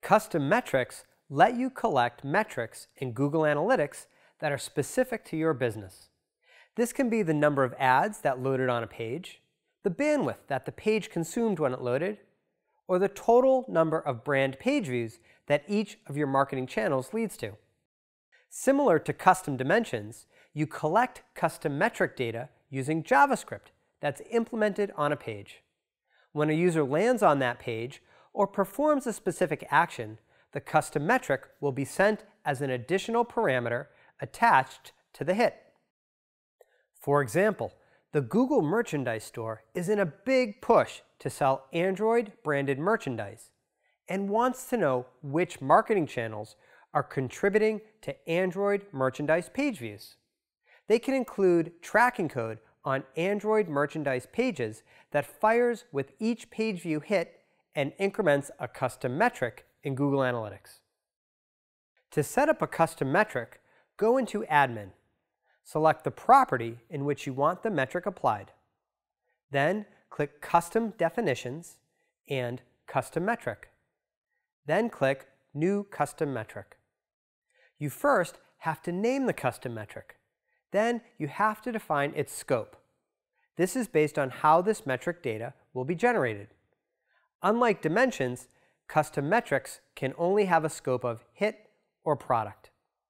Custom metrics let you collect metrics in Google Analytics that are specific to your business. This can be the number of ads that loaded on a page, the bandwidth that the page consumed when it loaded, or the total number of brand page views that each of your marketing channels leads to. Similar to custom dimensions, you collect custom metric data using JavaScript that's implemented on a page. When a user lands on that page or performs a specific action, the custom metric will be sent as an additional parameter attached to the hit. For example, the Google Merchandise Store is in a big push to sell Android-branded merchandise and wants to know which marketing channels are contributing to Android merchandise page views. They can include tracking code on Android merchandise pages that fires with each page view hit and increments a custom metric in Google Analytics. To set up a custom metric, go into Admin. Select the property in which you want the metric applied. Then click Custom Definitions and Custom Metric. Then click New Custom Metric. You first have to name the custom metric. Then you have to define its scope. This is based on how this metric data will be generated. Unlike dimensions, custom metrics can only have a scope of hit or product.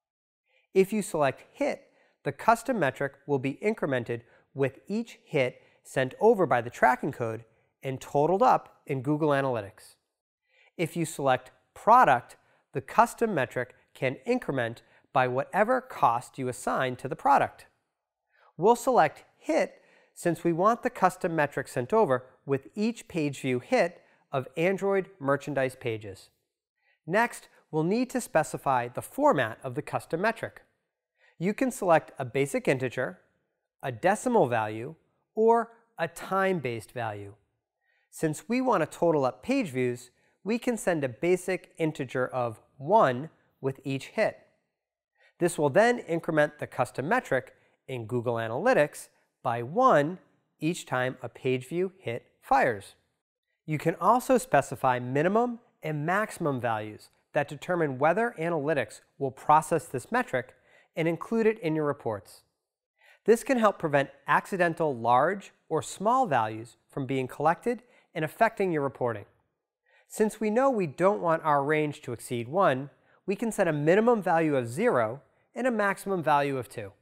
If you select hit, the custom metric will be incremented with each hit sent over by the tracking code and totaled up in Google Analytics. If you select product, the custom metric can increment by whatever cost you assign to the product. We'll select hit since we want the custom metric sent over with each page view hit of Android merchandise pages. Next, we'll need to specify the format of the custom metric. You can select a basic integer, a decimal value, or a time-based value. Since we want to total up page views, we can send a basic integer of 1 with each hit. This will then increment the custom metric in Google Analytics by 1 each time a page view hit fires. You can also specify minimum and maximum values that determine whether Analytics will process this metric and include it in your reports. This can help prevent accidental large or small values from being collected and affecting your reporting. Since we know we don't want our range to exceed 1, we can set a minimum value of 0 and a maximum value of 2.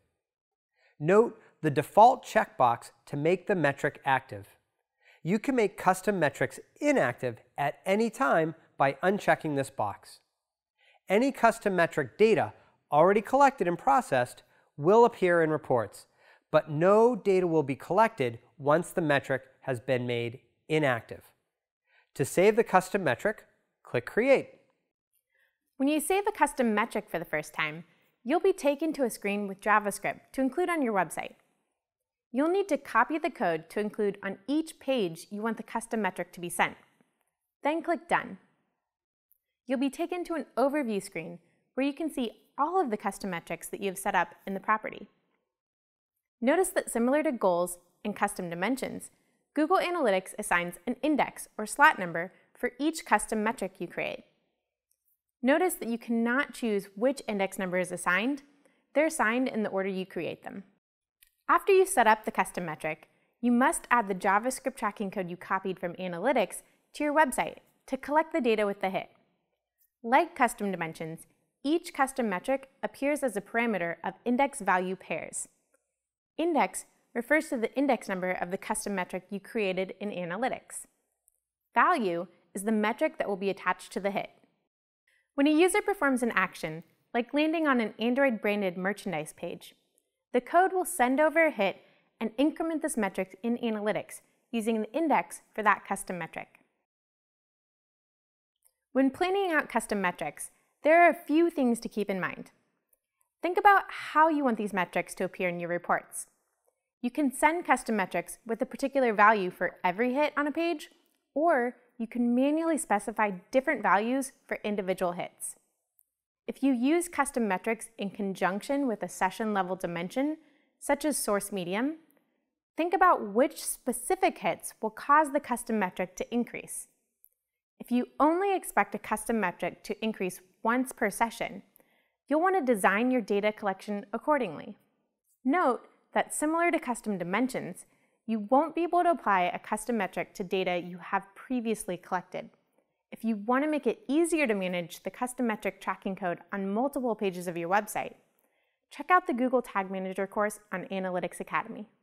Note the default checkbox to make the metric active. You can make custom metrics inactive at any time by unchecking this box. Any custom metric data already collected and processed will appear in reports, but no data will be collected once the metric has been made inactive. To save the custom metric, click Create. When you save a custom metric for the first time, you'll be taken to a screen with JavaScript to include on your website. You'll need to copy the code to include on each page you want the custom metric to be sent. Then click Done. You'll be taken to an overview screen where you can see all of the custom metrics that you have set up in the property. Notice that similar to goals and custom dimensions, Google Analytics assigns an index or slot number for each custom metric you create. Notice that you cannot choose which index number is assigned. They're assigned in the order you create them. After you set up the custom metric, you must add the JavaScript tracking code you copied from Analytics to your website to collect the data with the hit. Like custom dimensions, each custom metric appears as a parameter of index value pairs. Index refers to the index number of the custom metric you created in Analytics. Value is the metric that will be attached to the hit. When a user performs an action, like landing on an Android-branded merchandise page, the code will send over a hit and increment this metric in Analytics using the index for that custom metric. When planning out custom metrics, there are a few things to keep in mind. Think about how you want these metrics to appear in your reports. You can send custom metrics with a particular value for every hit on a page, or you can manually specify different values for individual hits. If you use custom metrics in conjunction with a session-level dimension, such as source medium, think about which specific hits will cause the custom metric to increase. If you only expect a custom metric to increase once per session, you'll want to design your data collection accordingly. Note that similar to custom dimensions, you won't be able to apply a custom metric to data you have previously collected. If you want to make it easier to manage the custom metric tracking code on multiple pages of your website, check out the Google Tag Manager course on Analytics Academy.